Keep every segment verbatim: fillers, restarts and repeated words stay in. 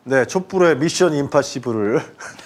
네, 촛불의 미션 임파시블을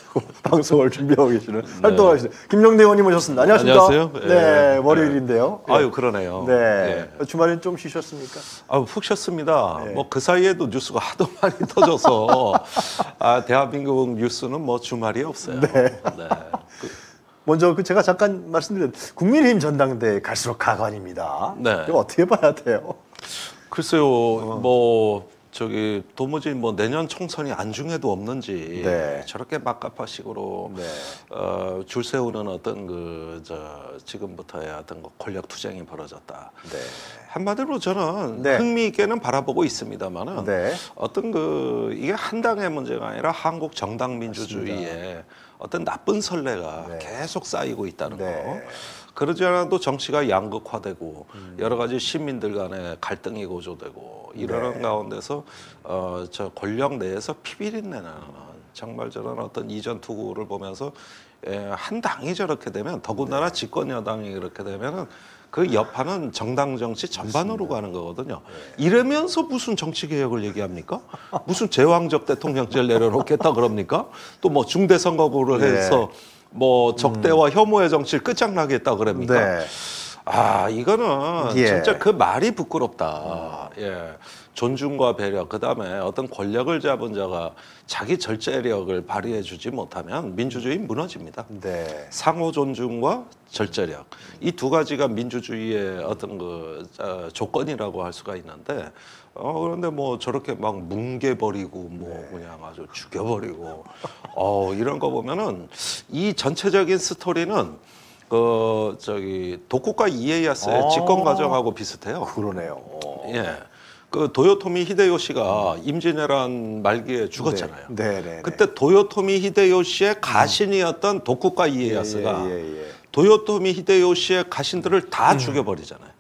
방송을 준비하고 계시는 네. 활동하시는 김영대 의원님 오셨습니다. 안녕하십니까? 안녕하세요. 네, 네. 월요일인데요. 네. 아유 그러네요. 네, 네. 주말엔 좀 쉬셨습니까? 아유 푹 쉬었습니다. 네. 뭐 그 사이에도 뉴스가 하도 많이 터져서 아 대한민국 뉴스는 뭐 주말이 없어요. 네. 네. 그, 먼저 그 제가 잠깐 말씀드린 국민의힘 전당대 갈수록 가관입니다. 네. 이거 어떻게 봐야 돼요? 글쎄요, 어. 뭐 저기 도무지 뭐 내년 총선이 안중에도 없는지 네. 저렇게 막가파식으로 네. 어, 줄 세우는 어떤 그 저 지금부터의 어떤 거 권력 투쟁이 벌어졌다. 네. 한마디로 저는 네. 흥미 있게는 바라보고 있습니다만은 네. 어떤 그 이게 한 당의 문제가 아니라 한국 정당 민주주의에 어떤 나쁜 선례가 네. 계속 쌓이고 있다는 네. 거. 그러지 않아도 정치가 양극화되고 음. 여러 가지 시민들 간의 갈등이 고조되고 이러는 네. 가운데서 어, 저 권력 내에서 피비린내는 정말 저런 어떤 이전 투구를 보면서 에, 한 당이 저렇게 되면 더군다나 네. 집권 여당이 그렇게 되면은 그 여파는 정당 정치 전반으로 가는 거거든요. 네. 이러면서 무슨 정치 개혁을 얘기합니까? 무슨 제왕적 대통령제를 내려놓겠다 그럽니까? 또 뭐 중대 선거구를 네. 해서 뭐 적대와 음. 혐오의 정치를 끝장나겠다 그럽니까? 네. 아 이거는 예. 진짜 그 말이 부끄럽다. 음. 예, 존중과 배려 그다음에 어떤 권력을 잡은 자가 자기 절제력을 발휘해주지 못하면 민주주의 무너집니다. 네. 상호 존중과 절제력 이 두 가지가 민주주의의 어떤 그 어, 조건이라고 할 수가 있는데 어 그런데 뭐 저렇게 막 뭉개버리고 뭐 네. 그냥 아주 죽여버리고 어 이런 거 보면은 이 전체적인 스토리는 그 저기 도쿠가 이에야스의 집권 과정하고 비슷해요. 그러네요. 예. 그 도요토미 히데요시가 임진왜란 말기에 죽었잖아요. 네. 네, 네, 네. 그때 도요토미 히데요시의 가신이었던 도쿠가 이에야스가 예, 예, 예, 예. 도요토미 히데요시의 가신들을 다 음. 죽여버리잖아요.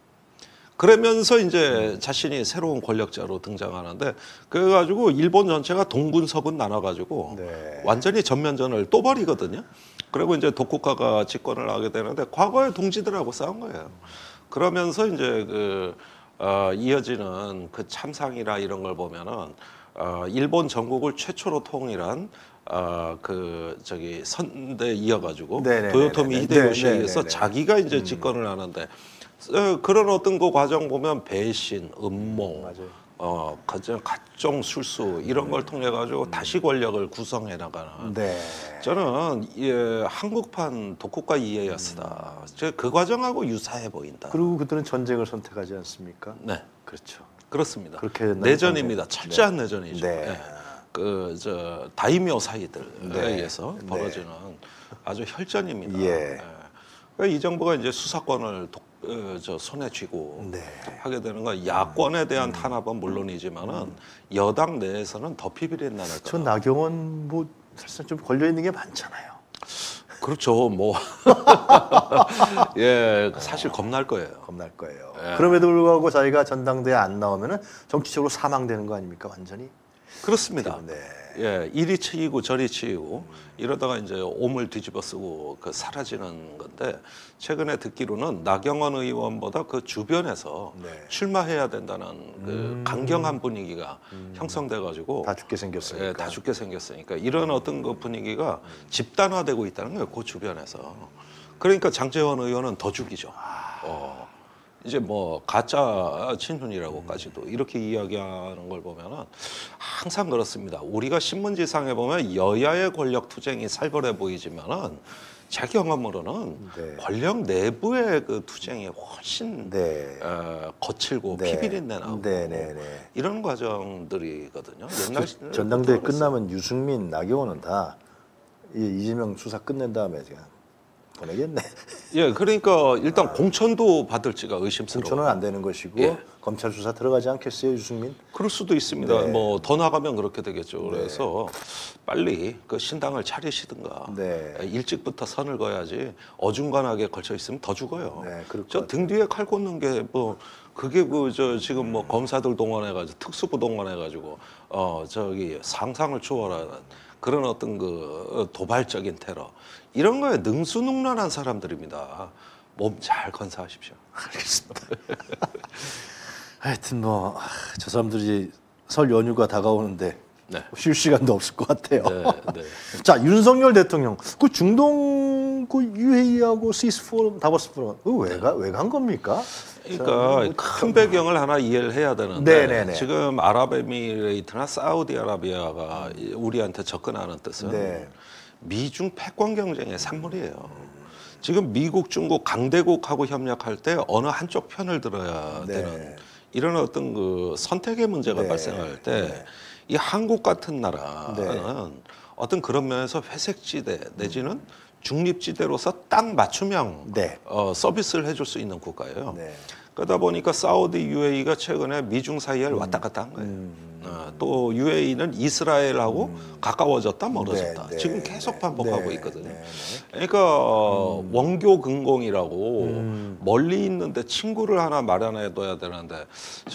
그러면서 이제 자신이 새로운 권력자로 등장하는데 그래가지고 일본 전체가 동군 서군 나눠가지고 네. 완전히 전면전을 또 벌이거든요. 그리고 이제 도쿠가가 집권을 하게 되는데 과거의 동지들하고 싸운 거예요. 그러면서 이제 그 어, 이어지는 그 참상이나 이런 걸 보면은 어, 일본 전국을 최초로 통일한 어, 그 저기 선대 이어가지고 네네네네네. 도요토미 히데요시에 네네네네. 의해서 자기가 이제 음. 집권을 하는데 어, 그런 어떤 그 과정 보면 배신, 음모, 맞아요. 어, 가정 각종 술수 이런 걸 통해 가지고 다시 권력을 구성해 나가는. 네. 저는 예, 한국판 도쿠가 이에야스다. 음. 그 과정하고 유사해 보인다. 그리고 그들은 전쟁을 선택하지 않습니까? 네, 그렇죠. 그렇습니다. 그렇게 내전입니다. 전쟁. 철저한 네. 내전이죠. 네. 네. 그 저 다이묘 사이들에 네. 의해서 벌어지는 네. 아주 혈전입니다. 예. 네. 그러니까 이 정부가 이제 수사권을 독, 어, 저 손에 쥐고 네. 하게 되는 건 야권에 대한 음. 탄압은 물론이지만은 음. 여당 내에서는 더 피비린 나날 거다. 전 나경원 뭐 사실 좀 걸려 있는 게 많잖아요. 그렇죠. 뭐 예, 사실 겁날 거예요. 겁날 거예요. 예. 그럼에도 불구하고 자기가 전당대회 안 나오면은 정치적으로 사망되는 거 아닙니까, 완전히? 그렇습니다. 네. 예, 이리 치이고 저리 치이고 음. 이러다가 이제 옴을 뒤집어 쓰고 그 사라지는 건데 최근에 듣기로는 나경원 의원보다 그 주변에서 네. 출마해야 된다는 그 음. 강경한 분위기가 음. 형성돼 가지고 다 죽게 생겼으니까. 예, 다 죽게 생겼으니까 이런 어떤 그 분위기가 음. 집단화되고 있다는 거예요. 그 주변에서. 그러니까 장제원 의원은 더 죽이죠. 아. 어. 이제 뭐 가짜 친윤이라고까지도 이렇게 이야기하는 걸 보면은 항상 그렇습니다. 우리가 신문지상에 보면 여야의 권력 투쟁이 살벌해 보이지만은 제 경험으로는 네. 권력 내부의 그 투쟁이 훨씬 네. 어, 거칠고 네. 피비린내 나고 네, 네, 네. 이런 과정들이거든요. 옛날 전당대회 끝나면 유승민, 나경원은 다 이재명 수사 끝낸 다음에 그냥 보내겠네. 예, 그러니까 일단 아. 공천도 받을지가 의심스러워요. 공천은 안 되는 것이고 예. 검찰 수사 들어가지 않겠어요, 유승민? 그럴 수도 있습니다. 네. 뭐 더 나가면 그렇게 되겠죠. 그래서 네. 빨리 그 신당을 차리시든가 네. 일찍부터 선을 그어야지 어중간하게 걸쳐 있으면 더 죽어요. 네, 저 등 뒤에 칼 꽂는 게 뭐 그게 그 저 지금 뭐 검사들 동원해가지고 특수부 동원해가지고 어 저기 상상을 초월하는 그런 어떤 그 도발적인 테러 이런 거에 능수능란한 사람들입니다. 몸 잘 건사하십시오. 알겠습니다. 하여튼 뭐 저 사람들이 설 연휴가 다가오는데 네. 쉴 시간도 없을 것 같아요. 네, 네. 자, 윤석열 대통령 그 중동 그 유에이하고 스위스 포럼, 다보스 포럼 왜가왜간 겁니까? 그러니까 큰 배경을 하나 이해를 해야 되는데 네네네. 지금 아랍에미레이트나 사우디아라비아가 우리한테 접근하는 뜻은 네. 미중 패권 경쟁의 산물이에요. 지금 미국, 중국 강대국하고 협력할 때 어느 한쪽 편을 들어야 네. 되는 이런 어떤 그 선택의 문제가 네. 발생할 때 이 한국 같은 나라는 네. 어떤 그런 면에서 회색지대 내지는 중립지대로서 딱 맞춤형 네. 어, 서비스를 해줄 수 있는 국가예요. 네. 그러다 보니까 사우디 유에이가 최근에 미중 사이에 음. 왔다 갔다 한 거예요. 어, 또 유에이는 이스라엘하고 음. 가까워졌다 멀어졌다. 네, 네, 지금 계속 반복하고 네, 있거든요. 네, 네. 그러니까 어, 원교 근공이라고 음. 멀리 있는데 친구를 하나 마련해둬야 되는데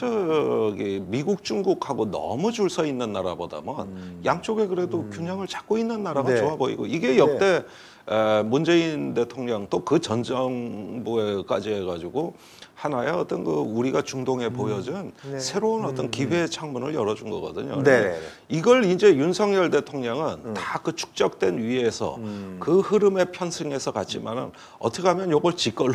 저기 미국, 중국하고 너무 줄 서 있는 나라보다는 양쪽에 그래도 균형을 잡고 있는 나라가 음. 네. 좋아 보이고 이게 역대 에, 문재인 대통령 또 그 전 정부에까지 해가지고 하나의 어떤 그 우리가 중동에 보여준 네. 새로운 어떤 기회의 창문을 열어준 거거든요. 네. 이걸 이제 윤석열 대통령은 다 그 축적된 위에서 음. 그 흐름에 편승해서 갔지만은 어떻게 하면 이걸 지 걸로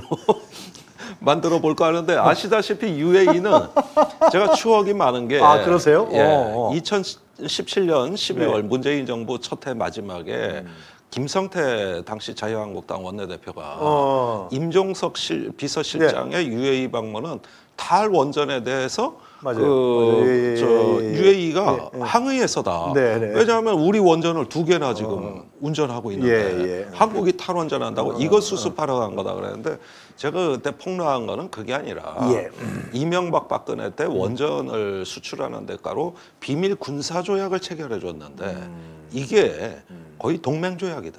만들어 볼까 하는데 아시다시피 유에이는 제가 추억이 많은 게 아, 그러세요? 예, 어, 어. 이천십칠 년 십이월 네. 문재인 정부 첫 해 마지막에 음. 김성태 당시 자유한국당 원내대표가 어. 임종석 실, 비서실장의 유에이 방문은 달 원전에 대해서 맞아요. 그 맞아요. 예, 예, 저 예, 예. 유에이가 예, 예. 항의해서다. 네, 네. 왜냐하면 우리 원전을 두 개나 지금 운전하고 있는데 예, 예. 한국이 탈원전한다고 이거 수습하러 간 거다 그랬는데 제가 그때 폭로한 거는 그게 아니라 예. 이명박 박근혜 때 원전을 수출하는 대가로 비밀 군사 조약을 체결해 줬는데 음. 이게 거의 동맹 조약이다.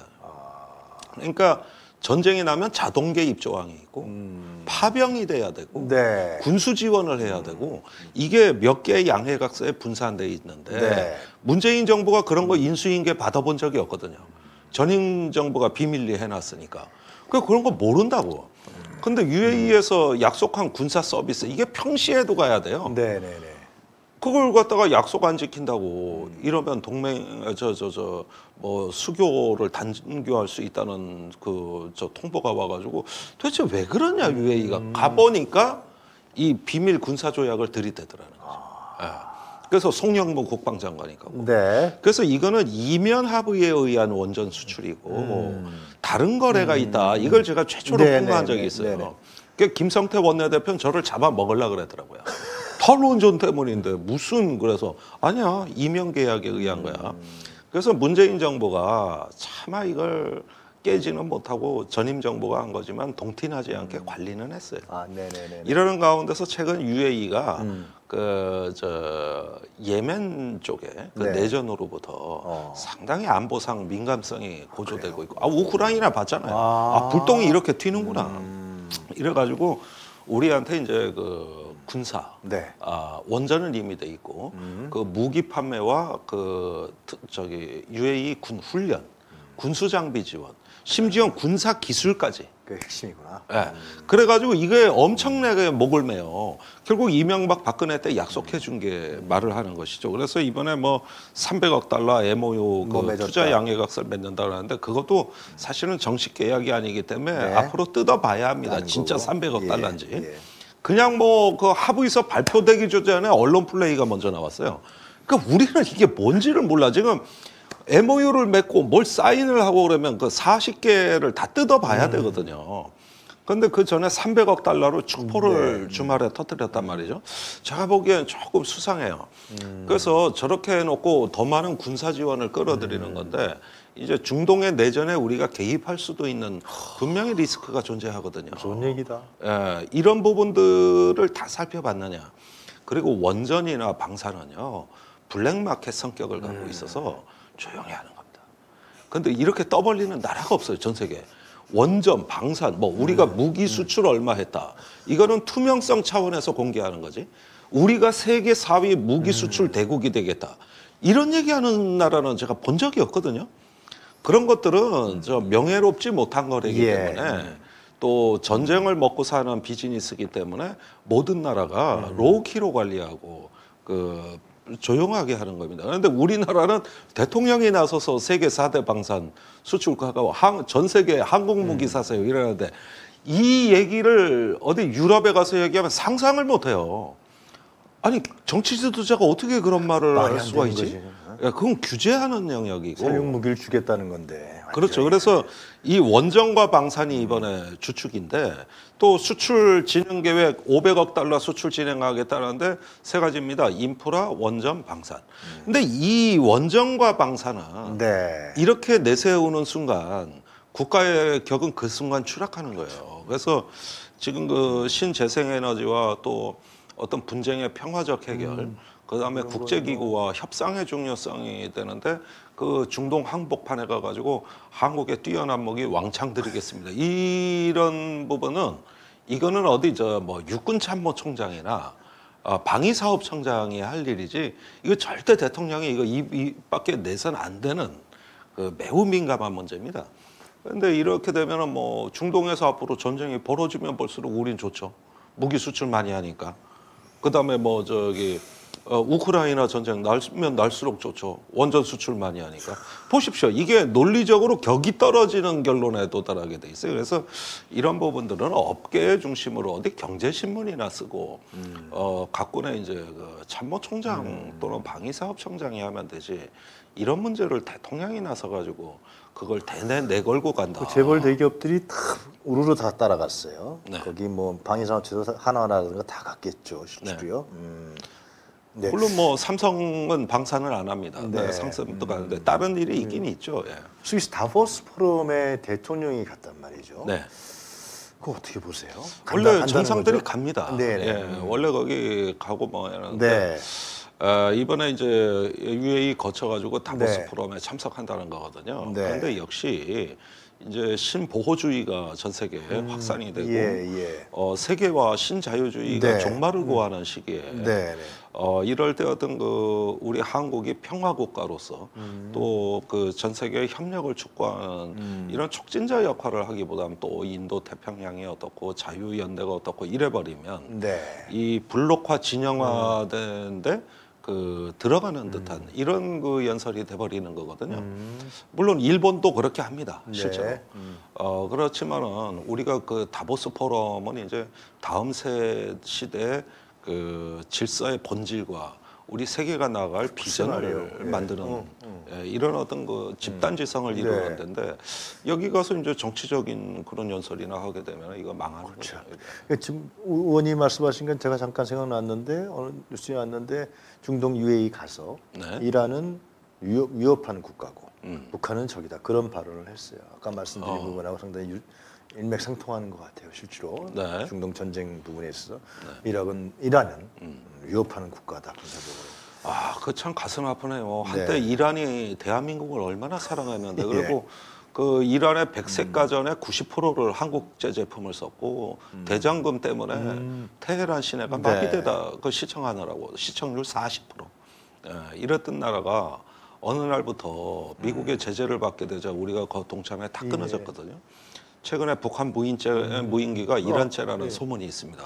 그러니까 전쟁이 나면 자동 개입 조항이 있고 음. 파병이 돼야 되고 네. 군수 지원을 해야 되고 이게 몇 개의 양해각서에 분산돼 있는데 네. 문재인 정부가 그런 거 인수인계 받아본 적이 없거든요. 전임 정부가 비밀리 해놨으니까 그 그런 거 모른다고. 근데 유에이에서 약속한 군사 서비스 이게 평시에도 가야 돼요. 네, 네, 네. 그걸 갖다가 약속 안 지킨다고 이러면 동맹 저 저 저 뭐 수교를 단교할 수 있다는 그 저 통보가 와가지고 도대체 왜 그러냐 유에이가 가보니까 이 비밀 군사 조약을 들이대더라는 거죠. 예. 그래서 송영무 국방장관이 가고. 네. 그래서 이거는 이면 합의에 의한 원전 수출이고 음. 다른 거래가 있다. 이걸 제가 최초로 네, 폭로한 네, 적이 네, 있어요. 네, 네. 그 김성태 원내대표는 저를 잡아 먹으려 그러더라고요. 탈원전 때문인데 무슨 그래서 아니야 이면 계약에 의한 거야. 그래서 문재인 정부가 차마 이걸 깨지는 못하고 전임 정부가 한 거지만 동티나지 않게 관리는 했어요. 아, 네, 네, 네. 이러는 가운데서 최근 유에이가 음. 그 저 예멘 쪽에 그 네. 내전으로부터 어. 상당히 안보상 민감성이 고조되고 있고 아 우크라이나 봤잖아요. 아. 아, 불똥이 이렇게 튀는구나. 음. 이래가지고 우리한테 이제 그 군사 네. 아, 원전은 이미 돼 있고 음. 그 무기 판매와 그 트- 저기 유에이 군 훈련, 군수 장비 지원, 심지어 군사 기술까지. 그게 핵심이구나. 예. 그래가지고 이게 엄청나게 목을 매요. 결국 이명박 박근혜 때 약속해 준 게 말을 하는 것이죠. 그래서 이번에 뭐 삼백억 달러 엠오유 뭐 그 맺었다. 투자 양해각서를 맺는다 그러는데 그것도 사실은 정식 계약이 아니기 때문에 네. 앞으로 뜯어봐야 합니다. 라는 진짜 거고. 삼백억 예, 달러인지. 예. 그냥 뭐 그 합의서 발표되기 전에 언론 플레이가 먼저 나왔어요. 그러니까 우리는 이게 뭔지를 몰라. 지금 엠오유를 맺고 뭘 사인을 하고 그러면 그 사십 개를 다 뜯어봐야 되거든요. 근데 그 전에 삼백억 달러로 축포를 주말에 터뜨렸단 말이죠. 제가 보기엔 조금 수상해요. 그래서 저렇게 해놓고 더 많은 군사 지원을 끌어들이는 건데 이제 중동의 내전에 우리가 개입할 수도 있는 분명히 리스크가 존재하거든요. 좋은 얘기다. 예, 이런 부분들을 다 살펴봤느냐. 그리고 원전이나 방사는요. 블랙마켓 성격을 갖고 있어서 조용히 하는 겁니다. 근데 이렇게 떠벌리는 나라가 없어요. 전 세계에. 원전, 방산, 뭐 우리가 무기 수출 얼마 했다. 이거는 투명성 차원에서 공개하는 거지. 우리가 세계 사 위 무기 수출 대국이 되겠다. 이런 얘기하는 나라는 제가 본 적이 없거든요. 그런 것들은 저 명예롭지 못한 거래이기 예. 때문에 또 전쟁을 먹고 사는 비즈니스이기 때문에 모든 나라가 로우키로 관리하고 그 조용하게 하는 겁니다. 그런데 우리나라는 대통령이 나서서 세계 사 대 방산 수출국가가 항, 전 세계 항공무기 사세요 이러는데 이 얘기를 어디 유럽에 가서 얘기하면 상상을 못해요. 아니 정치 지도자가 어떻게 그런 말을 할 수가 있지? 야, 그건 규제하는 영역이고. 살육 무기를 주겠다는 건데. 그렇죠. 그래서 이 원전과 방산이 이번에 주축인데 또 수출 진행 계획 오백억 달러 수출 진행하겠다는데 세 가지입니다. 인프라, 원전, 방산. 근데 이 원전과 방산은 네. 이렇게 내세우는 순간 국가의 격은 그 순간 추락하는 거예요. 그래서 지금 그 신재생에너지와 또 어떤 분쟁의 평화적 해결, 음. 그다음에 국제기구와 협상의 중요성이 되는데 그 중동 항복판에 가가지고 한국의 뛰어난 무기 왕창 드리겠습니다. 이런 부분은 이거는 어디 저 뭐 육군참모총장이나 어, 방위사업청장이 할 일이지 이거 절대 대통령이 이거 입, 입밖에 내선 안 되는 그 매우 민감한 문제입니다. 그런데 이렇게 되면은 뭐 중동에서 앞으로 전쟁이 벌어지면 볼수록 우린 좋죠. 무기 수출 많이 하니까. 그다음에 뭐 저기 어, 우크라이나 전쟁 날면 날수록 좋죠. 원전 수출 많이 하니까. 보십시오. 이게 논리적으로 격이 떨어지는 결론에 도달하게 돼 있어요. 그래서 이런 부분들은 업계 중심으로 어디 경제신문이나 쓰고 음. 어, 각군의 이제 그 참모총장 음. 또는 방위사업청장이 하면 되지. 이런 문제를 대통령이 나서 가지고 그걸 대내 내걸고 간다. 그 재벌 대기업들이 다 우르르 다 따라갔어요. 네. 거기 뭐 방위산업체도 하나하나라든가 다 갔겠죠. 실제로요. 네. 음. 네. 물론 뭐 삼성은 방산을 안 합니다. 네. 삼성도 가는데 다른 일이 있긴 음. 있죠. 예. 스위스 다보스 포럼에 대통령이 갔단 말이죠. 네. 그거 어떻게 보세요? 원래 간다, 정상들이 거죠? 갑니다. 네. 예. 음. 원래 거기 가고 뭐 하는데 네. 어, 이번에 이제 유에이 거쳐가지고 다보스 네. 포럼에 참석한다는 거거든요. 네. 그런데 역시 이제 신보호주의가 전 세계에 음, 확산이 되고 예, 예. 어, 세계화 신자유주의가 네. 종말을 음. 구하는 시기에 네, 네. 어, 이럴 때 어떤 그 우리 한국이 평화국가로서 음. 또 그 전 세계의 협력을 촉구하는 음. 이런 촉진자 역할을 하기보다는 또 인도 태평양이 어떻고 자유연대가 어떻고 이래버리면 네. 이 블록화 진영화된데 그 들어가는 듯한 음. 이런 그 연설이 돼버리는 거거든요. 음. 물론 일본도 그렇게 합니다. 실제로. 네. 음. 어, 그렇지만은 우리가 그 다보스 포럼은 이제 다음 세 시대 그 질서의 본질과 우리 세계가 나갈 비전을 예. 만드는 음, 음. 예, 이런 어떤 그 집단지성을 음. 이루는 데인데 네. 여기 가서 이제 정치적인 그런 연설이나 하게 되면 이거 망하는 그렇죠. 거죠. 그러니까 지금 의원님 말씀하신 건 제가 잠깐 생각났는데 어느 뉴스에 왔는데 중동 유에이 가서 네. 이란은 위협, 위협하는 국가고 음. 북한은 적이다 그런 발언을 했어요. 아까 말씀드린 어. 부분하고 상당히 유, 일맥상통하는 것 같아요. 실제로 네. 중동 전쟁 부분에 있어서 네. 이란은 이란은 음. 위협하는 국가다 군사적으로. 아, 그 참 가슴 아프네요. 한때 네. 이란이 대한민국을 얼마나 사랑했는데 예. 그리고 그 이란의 백색가전의 음. 구십 퍼센트를 한국제 제품을 썼고 음. 대장금 때문에 음. 테헤란 시내가 네. 마비되다 그 시청하느라고 시청률 사십 퍼센트 예, 이랬던 나라가 어느 날부터 미국의 제재를 받게 되자 우리가 그 동참에 다 끊어졌거든요. 예. 최근에 북한 무인제, 음. 무인기가 이란제라는 어, 네. 소문이 있습니다.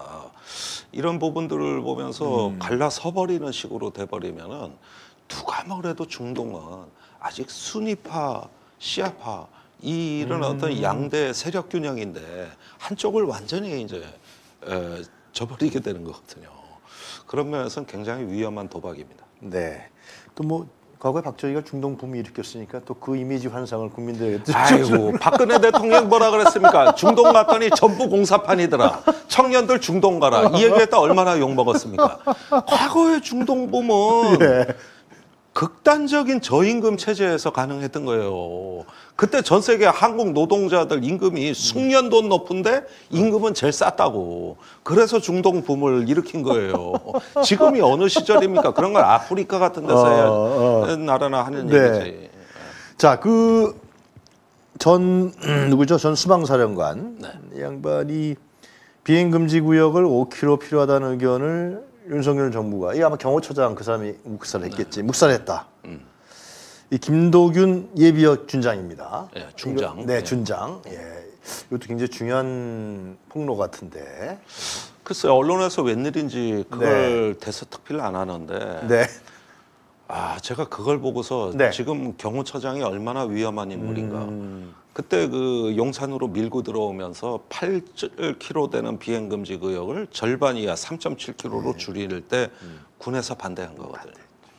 이런 부분들을 보면서 음. 갈라서버리는 식으로 돼버리면은 누가 뭐래도 중동은 아직 순위파, 시아파 이런 음. 어떤 양대 세력 균형인데 한쪽을 완전히 이제 에, 저버리게 되는 거거든요. 그런 면에서는 굉장히 위험한 도박입니다. 네. 또 뭐 과거에 박정희가 중동 붐이 일으켰으니까 또 그 이미지 환상을 국민들에게 아이고 박근혜 대통령 뭐라 그랬습니까? 중동 갔더니 전부 공사판이더라. 청년들 중동 가라. 이 얘기했다 얼마나 욕먹었습니까? 과거의 중동 붐은 예. 극단적인 저임금 체제에서 가능했던 거예요. 그때 전 세계 한국 노동자들 임금이 숙련도 높은데 임금은 제일 쌌다고. 그래서 중동 붐을 일으킨 거예요. 지금이 어느 시절입니까? 그런 걸 아프리카 같은 데서 해야 어, 어. 나라나 하는 네. 얘기지. 자, 그 전 누구죠? 전 수방사령관 네. 이 양반이 비행 금지 구역을 오 킬로미터 필요하다는 의견을 윤석열 정부가 이 아마 경호처장 그 사람이 묵살을 했겠지. 네. 묵살했다. 음. 이 김도균 예비역 준장입니다. 네, 중장. 네, 준장. 예. 이것도 굉장히 중요한 폭로 같은데. 글쎄요, 언론에서 웬일인지 그걸 네. 대서특필 안 하는데. 네. 아, 제가 그걸 보고서 네. 지금 경호처장이 얼마나 위험한 인물인가. 음. 그때 그 용산으로 밀고 들어오면서 팔 킬로미터 되는 비행금지 구역을 절반 이하 삼 점 칠 킬로미터로 줄일 때 음. 군에서 반대한 거거든요.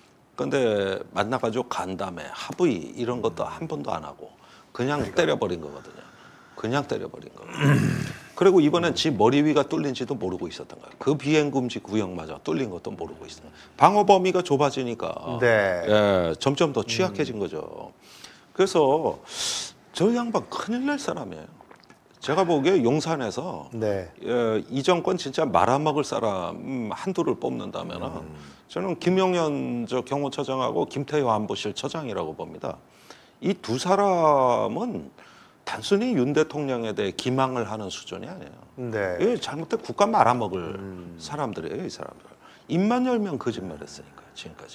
근데 만나가지고 간담회, 합의 이런 것도 한 번도 안 하고 그냥 그러니까. 때려버린 거거든요. 그냥 때려버린 거예요. 그리고 이번엔 지 머리 위가 뚫린지도 모르고 있었던 거예요. 그 비행금지 구역마저 뚫린 것도 모르고 있어요. 방어 범위가 좁아지니까 네. 예, 점점 더 취약해진 거죠. 그래서 저 양반 큰일 날 사람이에요. 제가 보기에 용산에서 네. 예, 이 정권 진짜 말아먹을 사람 한두를 뽑는다면 은 저는 김용현 저 경호처장하고 김태효 안보실 처장이라고 봅니다. 이 두 사람은 단순히 윤 대통령에 대해 기망을 하는 수준이 아니에요. 네. 예, 잘못된 국가 말아먹을 사람들이에요, 이 사람들. 입만 열면 거짓말했으니까 지금까지.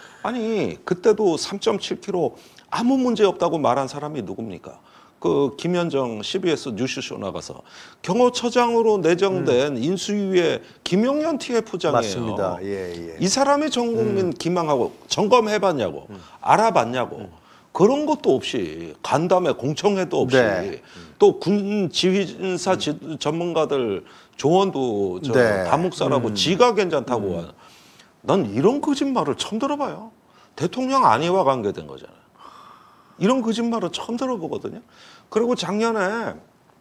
아니 그때도 삼 점 칠 킬로미터 아무 문제 없다고 말한 사람이 누굽니까? 그 김현정 씨비에스 뉴스쇼 나가서 경호처장으로 내정된 음. 인수위의 김용현 티에프장이에요. 맞습니다. 예, 예. 이 사람이 전 국민 음. 기망하고 점검해봤냐고, 음. 알아봤냐고. 음. 그런 것도 없이 간담회 공청회도 없이 네. 또 군 지휘사 음. 전문가들 조언도 저 네. 다목사라고 음. 지가 괜찮다고 음. 난 이런 거짓말을 처음 들어봐요. 대통령 안위와 관계된 거잖아요. 이런 거짓말은 처음 들어보거든요. 그리고 작년에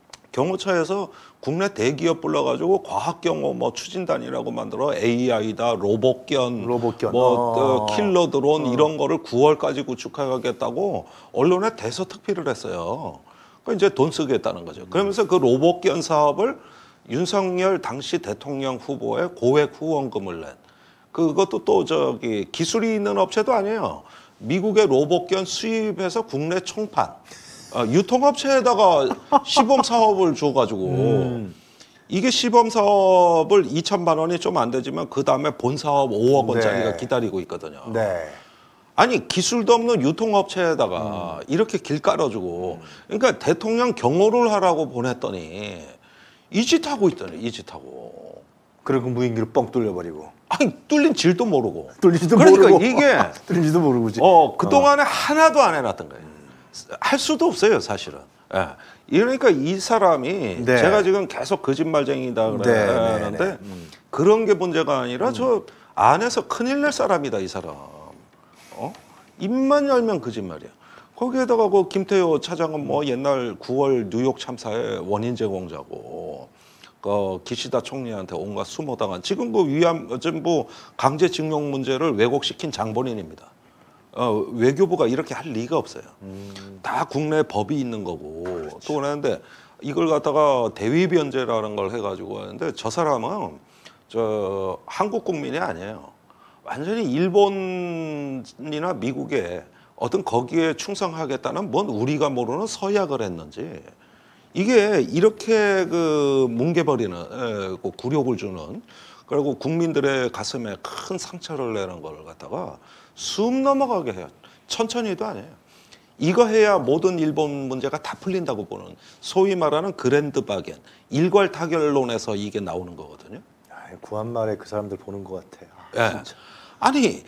경호처에서 국내 대기업 불러가지고 과학경호 뭐 추진단이라고 만들어 에이아이다, 로봇견, 로봇견. 뭐 어. 킬러 드론 어. 이런 거를 구월까지 구축하겠다고 언론에 대서특필을 했어요. 그 이제 돈 쓰겠다는 거죠. 그러면서 그 로봇견 사업을 윤석열 당시 대통령 후보의 고액 후원금을 낸. 그것도 또 저기 기술이 있는 업체도 아니에요. 미국의 로봇견 수입해서 국내 총판. 어, 유통업체에다가 시범 사업을 줘가지고 음. 이게 시범 사업을 이천만 원이 좀 안 되지만 그 다음에 본 사업 오억 원짜리가 네. 기다리고 있거든요. 네. 아니 기술도 없는 유통업체에다가 음. 이렇게 길 깔아주고 그러니까 대통령 경호를 하라고 보냈더니 이 짓 하고 있더니 이 짓 하고. 그리고 무인기를 뻥 뚫려버리고. 아니 뚫린 질도 모르고. 뚫린지도 그러니까 모르고. 이게 뚫린지도 모르고. 어 그동안에 어. 하나도 안 해놨던 거예요. 할 수도 없어요, 사실은. 예. 이러니까 이 사람이 네. 제가 지금 계속 거짓말쟁이다 그러는데 네, 네, 네. 음. 그런 게 문제가 아니라 음. 저 안에서 큰일 날 사람이다, 이 사람. 어? 입만 열면 거짓말이야. 거기에다가 그 김태효 차장은 뭐 옛날 구월 뉴욕 참사의 원인 제공자고 그 기시다 총리한테 온갖 수모당한 지금 그 위안부 강제징용 문제를 왜곡시킨 장본인입니다. 어, 외교부가 이렇게 할 리가 없어요. 음. 다 국내 법이 있는 거고 그렇죠. 또 그러는데 이걸 갖다가 대위 변제라는 걸 해가지고 하는데 저 사람은 저 한국 국민이 아니에요. 완전히 일본이나 미국에 어떤 거기에 충성하겠다는 뭔 우리가 모르는 서약을 했는지 이게 이렇게 그 뭉개버리는 에, 그 굴욕을 주는 그리고 국민들의 가슴에 큰 상처를 내는 걸 갖다가 숨 넘어가게 해요. 천천히도 아니에요. 이거 해야 모든 일본 문제가 다 풀린다고 보는 소위 말하는 그랜드 바겐, 일괄 타결론에서 이게 나오는 거거든요. 구한말에 그 사람들 보는 것 같아요. 아, 예. 아니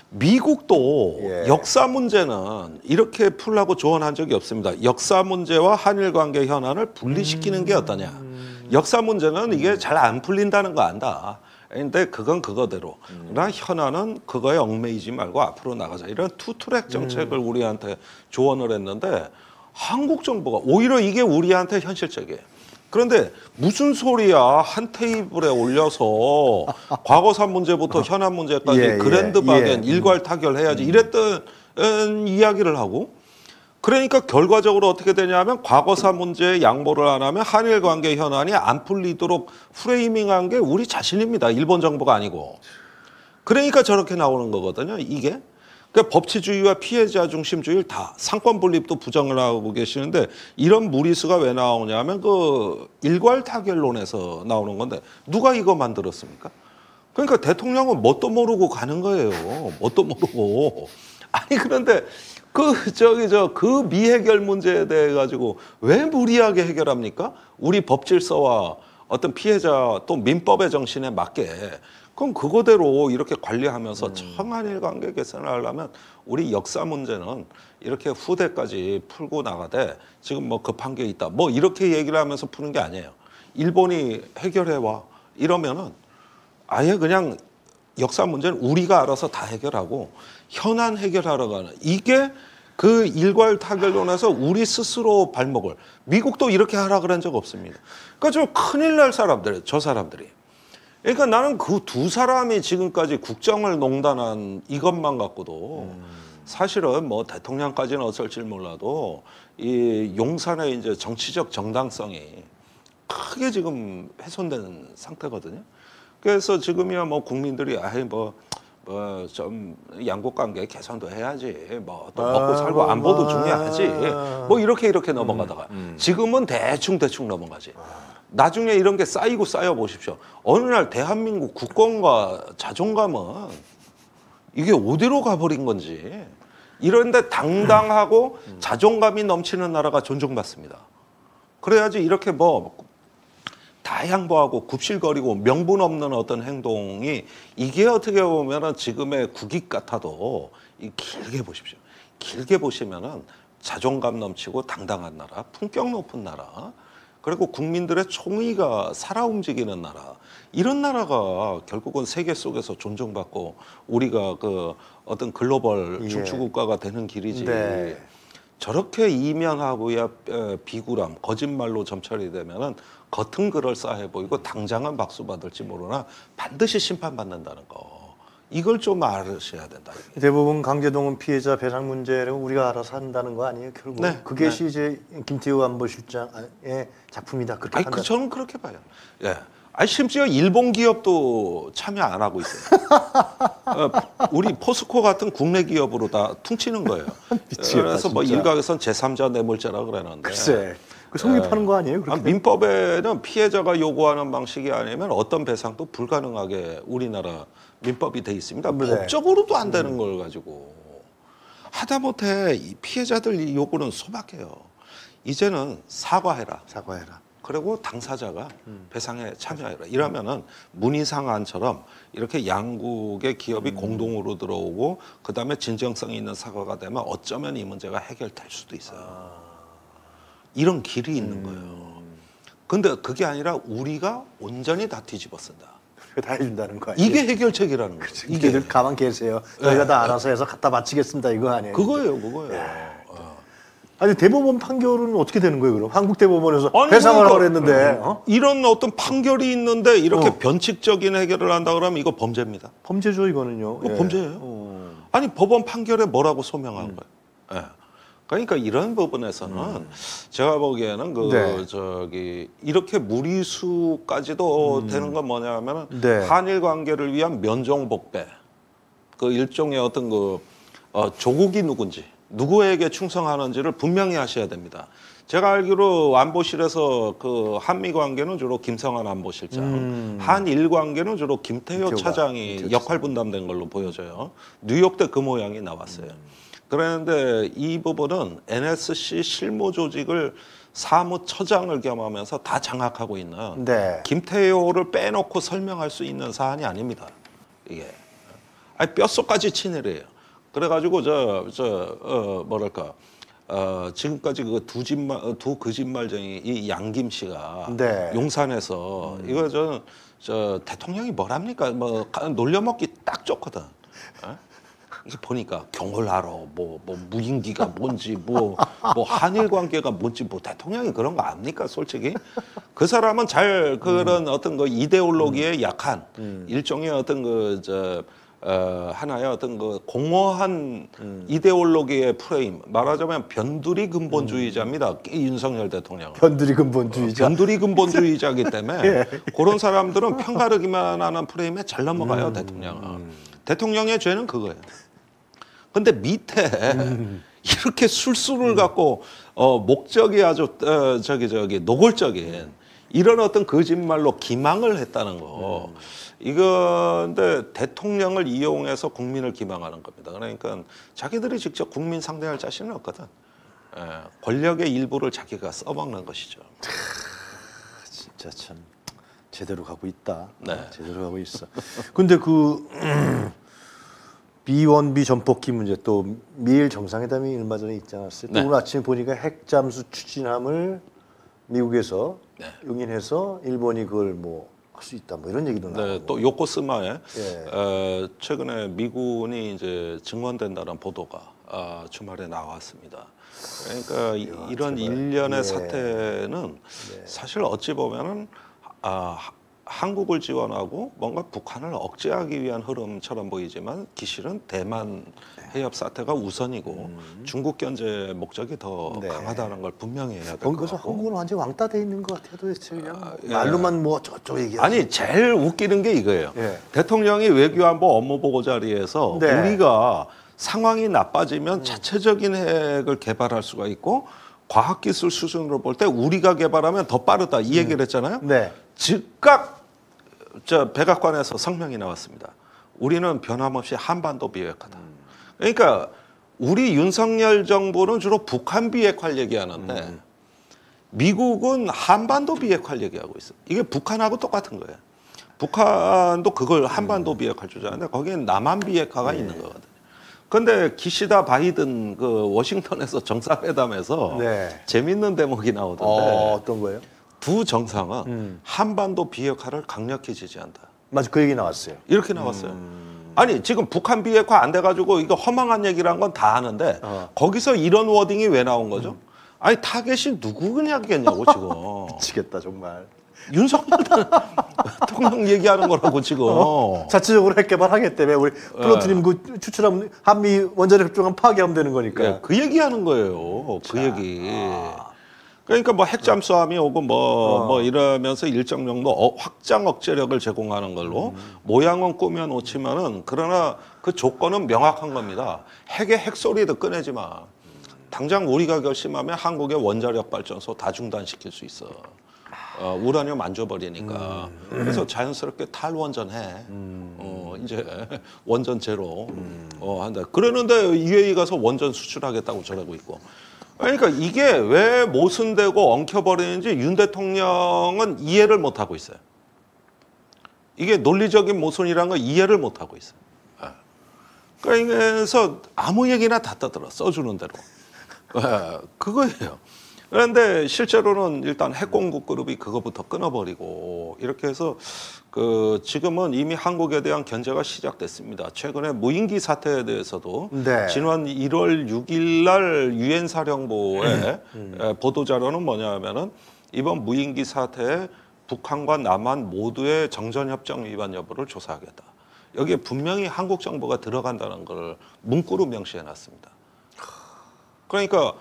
미국도 예. 역사 문제는 이렇게 풀라고 조언한 적이 없습니다. 역사 문제와 한일 관계 현안을 분리시키는 음... 게 어떠냐. 역사 문제는 이게 잘 안 풀린다는 거 안다. 근데 그건 그거대로. 음. 그러나 현안은 그거에 얽매이지 말고 앞으로 나가자. 이런 투트랙 정책을 음. 우리한테 조언을 했는데 한국 정부가 오히려 이게 우리한테 현실적이에요. 그런데 무슨 소리야. 한 테이블에 올려서 과거사 문제부터 현안 문제까지 예, 그랜드 예, 바겐 예. 일괄 타결해야지. 이랬던 음, 이야기를 하고 그러니까 결과적으로 어떻게 되냐면 과거사 문제에 양보를 안 하면 한일 관계 현안이 안 풀리도록 프레이밍한 게 우리 자신입니다. 일본 정부가 아니고. 그러니까 저렇게 나오는 거거든요. 이게. 그러니까 법치주의와 피해자 중심주의를 다 상권 분립도 부정을 하고 계시는데 이런 무리수가 왜 나오냐면 그 일괄 타결론에서 나오는 건데 누가 이거 만들었습니까? 그러니까 대통령은 뭣도 모르고 가는 거예요. 뭣도 모르고. 아니 그런데 그 저기 저 그 미해결 문제에 대해 가지고 왜 무리하게 해결합니까? 우리 법 질서와 어떤 피해자 또 민법의 정신에 맞게 그럼 그거대로 이렇게 관리하면서 음. 청한일 관계 개선을 하려면 우리 역사 문제는 이렇게 후대까지 풀고 나가되 지금 뭐 급한 게 있다. 뭐 이렇게 얘기를 하면서 푸는 게 아니에요. 일본이 해결해 와 이러면은 아예 그냥 역사 문제는 우리가 알아서 다 해결하고 현안 해결하러 가는 이게 그 일괄 타결론에서 우리 스스로 발목을 미국도 이렇게 하라 그런 적 없습니다. 그러니까 좀 큰일 날 사람들, 저 사람들이. 그러니까 나는 그 두 사람이 지금까지 국정을 농단한 이것만 갖고도 음. 사실은 뭐 대통령까지는 어쩔지 몰라도 이 용산의 이제 정치적 정당성이 크게 지금 훼손된 상태거든요. 그래서 지금이야 뭐 국민들이 아예 뭐 뭐 좀 양국 관계 개선도 해야지 뭐 또 먹고 살고 안보도 중요하지 뭐 이렇게 이렇게 넘어가다가 음, 음. 지금은 대충 대충 넘어가지. 나중에 이런 게 쌓이고 쌓여 보십시오. 어느 날 대한민국 국권과 자존감은 이게 어디로 가버린 건지 이런데 당당하고 음. 자존감이 넘치는 나라가 존중받습니다. 그래야지 이렇게 뭐 다 양보하고 굽실거리고 명분 없는 어떤 행동이 이게 어떻게 보면은 지금의 국익 같아도 이 길게 보십시오. 길게 보시면은 자존감 넘치고 당당한 나라, 품격 높은 나라, 그리고 국민들의 총의가 살아 움직이는 나라, 이런 나라가 결국은 세계 속에서 존중받고 우리가 그 어떤 글로벌 중추국가가 되는 길이지. 네. 저렇게 이면하고야 비굴함, 거짓말로 점철이 되면은 겉은 그럴싸해 보이고 당장은 박수 받을지 모르나 반드시 심판받는다는 거. 이걸 좀 알으셔야 된다. 대부분 강제동원 피해자 배상 문제를 우리가 알아서 한다는 거 아니에요? 결국 네, 그것이 네. 이제 김태우 안보실장의 작품이다. 그렇게 아니, 그 저는 그렇게 봐요. 예. 아니 심지어 일본 기업도 참여 안 하고 있어요. 어, 우리 포스코 같은 국내 기업으로 다 퉁치는 거예요. 미치겠다, 그래서 뭐 진짜. 일각에선 제삼자 뇌물죄라 그러는데. 글쎄, 그 성립하는 거 아니에요? 그렇게? 아, 민법에는 피해자가 요구하는 방식이 아니면 어떤 배상도 불가능하게 우리나라 민법이 돼 있습니다. 네. 법적으로도 안 되는 음. 걸 가지고 하다못해 이 피해자들 요구는 소박해요. 이제는 사과해라. 사과해라. 그리고 당사자가 음. 배상에 참여해라. 이러면은 문희상안처럼 이렇게 양국의 기업이 음. 공동으로 들어오고 그다음에 진정성 있는 사과가 되면 어쩌면 이 문제가 해결될 수도 있어요. 아. 이런 길이 있는 음. 거예요. 근데 그게 아니라 우리가 온전히 다 뒤집어 쓴다. 다 해준다는 거 아니에요? 이게 해결책이라는 거예요. 이게 가만 계세요. 저희가 네. 다 알아서 해서 갖다 바치겠습니다. 이거 아니에요? 그거예요. 그거예요. 네. 아니 대법원 판결은 어떻게 되는 거예요? 그럼 한국 대법원에서 아니, 배상을 그러니까, 하고 했는데 어? 이런 어떤 판결이 있는데 이렇게 어. 변칙적인 해결을 한다 그러면 이거 범죄입니다. 범죄죠 이거는요. 이거 예. 범죄예요. 어. 아니 법원 판결에 뭐라고 소명한 음. 거예요? 예. 그러니까 이런 부분에서는 음. 제가 보기에는 그 네. 저기 이렇게 무리수까지도 음. 되는 건 뭐냐면은 네. 한일 관계를 위한 면종복배 그 일종의 어떤 그 어, 조국이 누군지. 누구에게 충성하는지를 분명히 하셔야 됩니다. 제가 알기로 안보실에서 그 한미 관계는 주로 김성한 안보실장, 음. 한일 관계는 주로 김태효 김태호가, 차장이 김태호 역할 분담된 걸로 보여져요. 뉴욕 때 그 모양이 나왔어요. 음. 그런데 이 부분은 엔에스씨 실무 조직을 사무처장을 겸하면서 다 장악하고 있는 네. 김태효를 빼놓고 설명할 수 있는 사안이 아닙니다. 이게 아니 뼛속까지 친일이에요. 그래가지고 저 저 어 뭐랄까 어 지금까지 그 두 진말 두 거짓말쟁이 이 양김 씨가 네. 용산에서 음. 이거 저는 저 대통령이 뭐랍니까 뭐 놀려먹기 딱 좋거든. 어? 이게 보니까 경홀하러 뭐 뭐 무인기가 뭔지 뭐 뭐 한일 관계가 뭔지 뭐 대통령이 그런 거 압니까 솔직히 그 사람은 잘 그런 음. 어떤 그 이데올로기에 음. 약한 음. 일종의 어떤 그저 어, 하나의 어떤 그 공허한 음. 이데올로기의 프레임 말하자면 변두리 근본주의자입니다. 음. 윤석열 대통령. 변두리 근본주의자. 어, 변두리 근본주의자이기 때문에 예. 그런 사람들은 편가르기만 하는 프레임에 잘 넘어가요. 음. 대통령은. 음. 대통령의 죄는 그거예요. 근데 밑에 음. 이렇게 술수를 음. 갖고 어, 목적이 아주 어, 저기 저기 노골적인 이런 어떤 거짓말로 기망을 했다는 거. 음. 이건데 대통령을 이용해서 국민을 기망하는 겁니다. 그러니까 자기들이 직접 국민 상대할 자신은 없거든. 예, 권력의 일부를 자기가 써먹는 것이죠. 진짜 참 제대로 가고 있다. 네. 제대로 가고 있어. 근데 그 비 원 비 전폭기 문제 또 미일 정상회담이 얼마 전에 있지 않았어요? 또 네. 오늘 아침에 보니까 핵잠수 추진함을 미국에서 네. 용인해서 일본이 그걸 뭐 할 수 있다 뭐 이런 얘기도 나오고. 네, 또 요코스마에 예. 어, 최근에 미군이 이제 증원된다는 보도가 어, 주말에 나왔습니다. 그러니까 이- 야, 이런 제발. 일련의 예. 사태는 사실 어찌 보면은 아, 하- 한국을 지원하고 뭔가 북한을 억제하기 위한 흐름처럼 보이지만 기실은 대만 해협 사태가 우선이고 중국 견제 목적이 더 네. 강하다는 걸 분명히 해야 될 것 거기서 같고. 한국은 완전 왕따 돼 있는 것 같아요. 도대체 그냥 뭐 예. 말로만 뭐 저쪽 얘기. 아니 제일 웃기는 게 이거예요. 예. 대통령이 외교안보 업무보고 자리에서 네. 우리가 상황이 나빠지면 자체적인 핵을 개발할 수가 있고 과학기술 수준으로 볼 때 우리가 개발하면 더 빠르다 이 얘기를 했잖아요. 네. 즉각 저 백악관에서 성명이 나왔습니다. 우리는 변함없이 한반도 비핵화다. 그러니까 우리 윤석열 정부는 주로 북한 비핵화 얘기하는데 음. 미국은 한반도 비핵화 얘기하고 있어. 이게 북한하고 똑같은 거예요. 북한도 그걸 한반도 비핵화 주장하는데 거기엔 남한 비핵화가 네. 있는 거거든요. 그런데 기시다 바이든 그 워싱턴에서 정상회담에서 네. 재밌는 대목이 나오던데 어, 어떤 거예요? 두 정상은 음. 한반도 비핵화를 강력히 지지한다. 맞아, 그 얘기 나왔어요. 이렇게 나왔어요. 아니 지금 북한 비핵화 안 돼가지고 이거 허망한 얘기란 건 다 아는데 어. 거기서 이런 워딩이 왜 나온 거죠? 아니 타겟이 누구냐겠냐고 지금. 미치겠다 정말. 윤석열 대통령 얘기하는 거라고 지금. 어, 자체적으로 핵 개발하겠다며 우리 플로트님 그 추출하면 한미 원자력 협정은 파괴하면 되는 거니까. 예, 그 얘기하는 거예요. 그 얘기. 그러니까 뭐 핵잠수함이 오고 뭐 뭐 어. 이러면서 일정 정도 어, 확장 억제력을 제공하는 걸로 모양은 꾸며 놓지만은 그러나 그 조건은 명확한 겁니다. 핵의 핵소리도 꺼내지 마. 당장 우리가 결심하면 한국의 원자력 발전소 다 중단시킬 수 있어. 어, 우라늄 안 줘버리니까. 그래서 자연스럽게 탈원전해. 어, 이제 원전 제로 어, 한다. 그러는데 유에이 가서 원전 수출하겠다고 저러고 있고. 그러니까 이게 왜 모순되고 엉켜버리는지 윤 대통령은 이해를 못 하고 있어요. 이게 논리적인 모순이라는 걸 이해를 못 하고 있어요. 예. 그래서 아무 얘기나 다 떠들어 써주는 대로. 예, 그거예요. 그런데 실제로는 일단 핵공급 그룹이 그거부터 끊어버리고 이렇게 해서 그 지금은 이미 한국에 대한 견제가 시작됐습니다. 최근에 무인기 사태에 대해서도 네. 지난 일월 육일 날 유엔 사령부의 보도 자료는 뭐냐면은 이번 무인기 사태에 북한과 남한 모두의 정전협정 위반 여부를 조사하겠다. 여기에 분명히 한국 정부가 들어간다는 걸 문구로 명시해놨습니다. 그러니까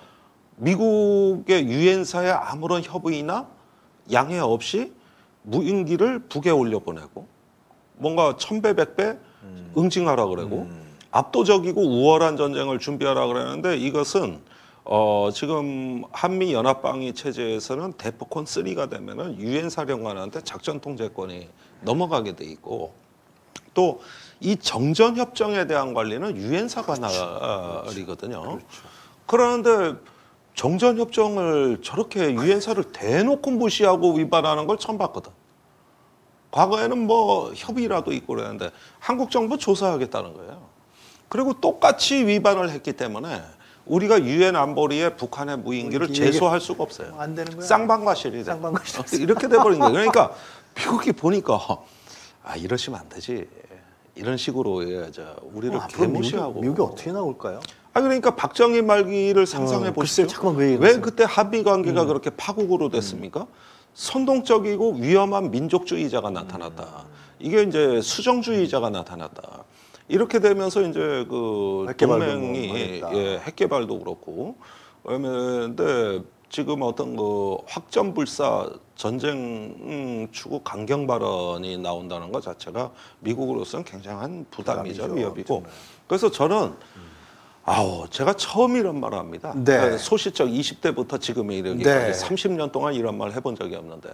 미국의 유엔사에 아무런 협의나 양해 없이 무인기를 북에 올려보내고 뭔가 천배백배 응징하라 그러고 압도적이고 우월한 전쟁을 준비하라 그러는데 이것은 어 지금 한미 연합방위 체제에서는 대포콘 쓰리가 되면은 유엔 사령관한테 작전 통제권이 넘어가게 돼 있고 또 이 정전 협정에 대한 관리는 유엔사 관할이거든요. 그렇죠. 그러는데 정전 협정을 저렇게 유엔사를 대놓고 무시하고 위반하는 걸 처음 봤거든. 과거에는 뭐 협의라도 있고 그랬는데 한국 정부 조사하겠다는 거예요. 그리고 똑같이 위반을 했기 때문에 우리가 유엔 안보리에 북한의 무인기를 이게 제소할 수가 없어요. 안 되는 거야. 쌍방과실이 돼. 쌍방과실. 이렇게 돼버린 거예요. 그러니까 미국이 보니까 아 이러시면 안 되지. 이런 식으로 예, 저 우리를 어, 앞으로 개무시하고. 미국이, 미국이 어떻게 나올까요? 아 그러니까 박정희 말기를 상상해 어, 보십시오. 글쎄, 잠깐만 그 얘기 왜 해보세요. 그때 한미 관계가 그렇게 파국으로 됐습니까? 선동적이고 위험한 민족주의자가 나타났다. 이게 이제 수정주의자가 나타났다. 이렇게 되면서 이제 그 핵개발도 동맹이 뭐 했다. 예, 핵개발도 그렇고 그런데 지금 어떤 그 확전불사 전쟁 추구 강경 발언이 나온다는 것 자체가 미국으로서는 굉장한 부담이죠, 부담이죠, 위협이고. 정말. 그래서 저는 아우 제가 처음 이런 말을 합니다. 네. 그러니까 소시적 이십 대부터 지금에 이르기까지 네. 삼십 년 동안 이런 말을 해본 적이 없는데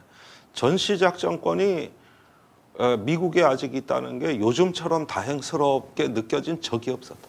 전시작전권이 어, 미국에 아직 있다는 게 요즘처럼 다행스럽게 느껴진 적이 없었다.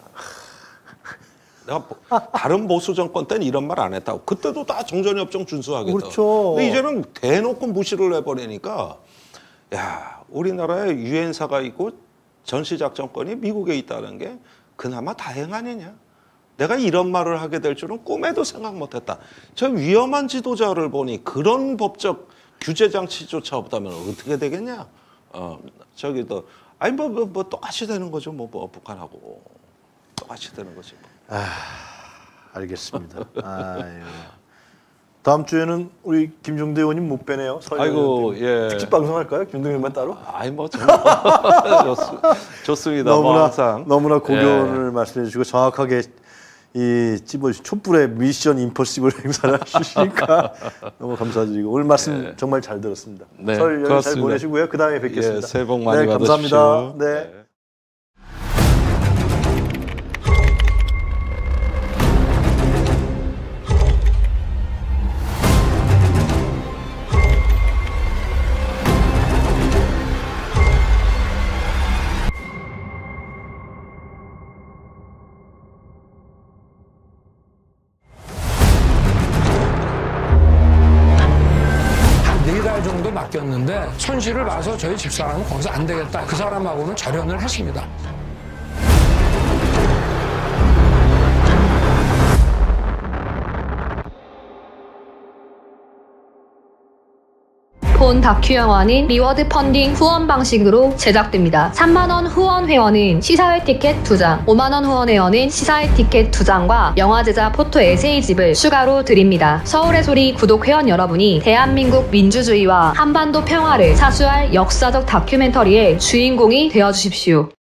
내가 보- 다른 보수 정권 때는 이런 말 안 했다고. 그때도 다 정전협정 준수하겠다. 그렇죠. 근데 이제는 대놓고 무시를 해버리니까 야, 우리나라에 유엔사가 있고 전시작전권이 미국에 있다는 게 그나마 다행 아니냐. 내가 이런 말을 하게 될 줄은 꿈에도 생각 못했다. 저 위험한 지도자를 보니 그런 법적 규제 장치조차 없다면 어떻게 되겠냐. 어, 저기 또 아니 뭐, 뭐, 뭐 똑같이 되는 거죠. 뭐, 뭐 북한하고 똑같이 되는 거지. 뭐. 아, 알겠습니다. 아유. 다음 주에는 우리 김종대 의원님 못 뵈네요. 아이고, 예. 특집 방송 할까요? 김종대 의원만 따로? 아이 뭐 정말 좋습니다. 너무나 뭐 항상 너무나 고견을 예. 말씀해 주시고 정확하게 이 찝어 촛불의 미션 임포시블 행사를 해주시니까 너무 감사드리고 오늘 말씀 예. 정말 잘 들었습니다. 네, 설 연휴 잘 고맙습니다. 보내시고요. 그 다음에 뵙겠습니다. 예, 새해 복 많이 네, 받으십시오. 감사합니다. 네. 네. 네 달 정도 맡겼는데 손실을 봐서 저희 집사람은 거기서 안 되겠다. 그 사람하고는 절연을 했습니다. 본 다큐 영화는 리워드 펀딩 후원 방식으로 제작됩니다. 삼만 원 후원 회원은 시사회 티켓 두 장, 오만 원 후원 회원은 시사회 티켓 두 장과 영화 제작 포토 에세이집을 추가로 드립니다. 서울의 소리 구독 회원 여러분이 대한민국 민주주의와 한반도 평화를 사수할 역사적 다큐멘터리의 주인공이 되어주십시오.